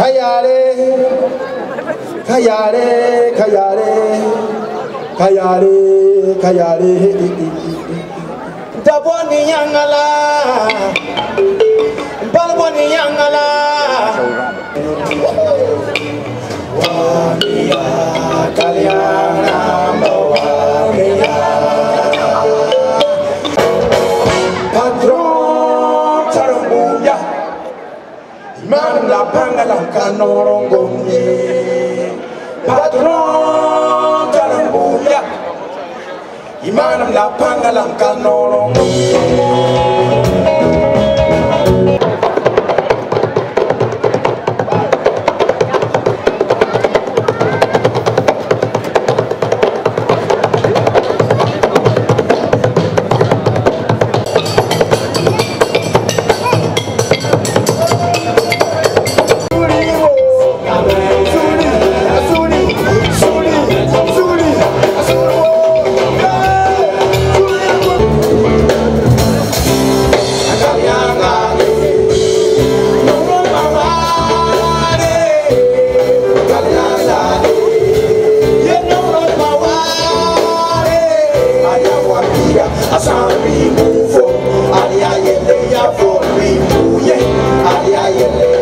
Kayare, Kayare, Kayare, Kayare, Kayare, Daboni Yangala, Balboni Yangala, Wamia, Kalyanga, Wamia, Patron, Tarambuya, Man la Pangalanka, Norongomye, Patron, Tarambuya. Imanam la Pangalanka no. Chambery move for, aliya yele ya for, we move ye, aliya yele.